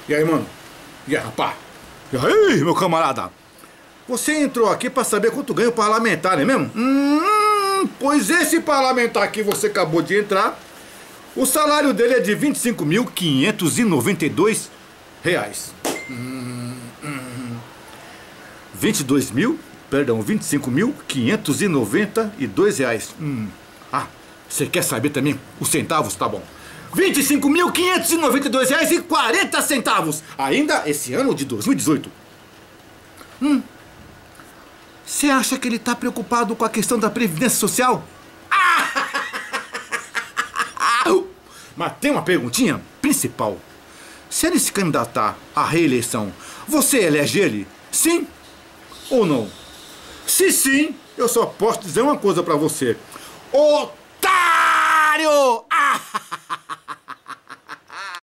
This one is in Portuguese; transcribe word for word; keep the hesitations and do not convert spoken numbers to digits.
E aí, mano? E aí, rapaz? E aí, meu camarada? Você entrou aqui pra saber quanto ganha o parlamentar, não é mesmo? Hum, pois esse parlamentar que você acabou de entrar, o salário dele é de vinte e cinco mil quinhentos e noventa e dois reais. Hum, hum. vinte e dois mil, perdão, vinte e cinco mil quinhentos e noventa e dois reais. Hum. Ah, você quer saber também os centavos? Tá bom. vinte e cinco mil quinhentos e noventa e dois reais e quarenta centavos. Ainda esse ano de dois mil e dezoito. Hum. Você acha que ele tá preocupado com a questão da Previdência Social? Mas tem uma perguntinha principal. Se ele se candidatar à reeleição, você elege ele? Sim ou não? Se sim, eu só posso dizer uma coisa pra você. Otário!